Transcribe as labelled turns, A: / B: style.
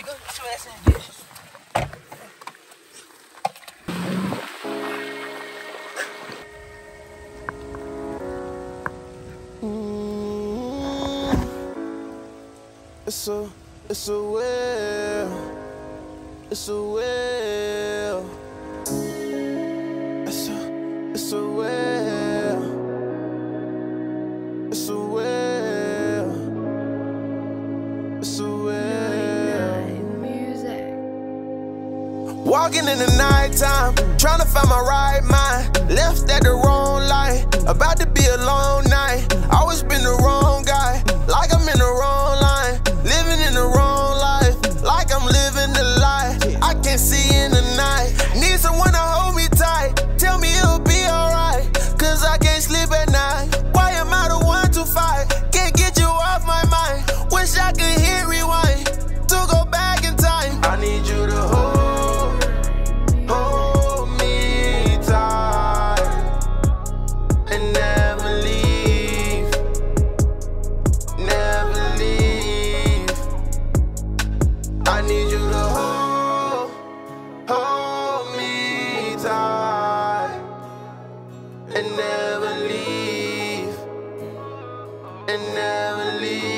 A: nigga. Get your ass in the dishes.
B: It's a well. It's a well. It's a well. It's a well. It's a well. Walking in the nighttime, trying to find my right mind. Left at the wrong light, about to be a long night. Always been the wrong guy, like I'm in the wrong line. Living in the wrong life, like I'm living the lie. I can't see in the night, need someone to hold me tight. Tell me it'll be alright, cause I can't sleep at night. Why am I the one to fight? Can't get you off my mind. Wish I could hit rewind, to go back in time. I need you to hold me tight, and never leave, never leave. I need you to hold me tight, and never leave, and never leave.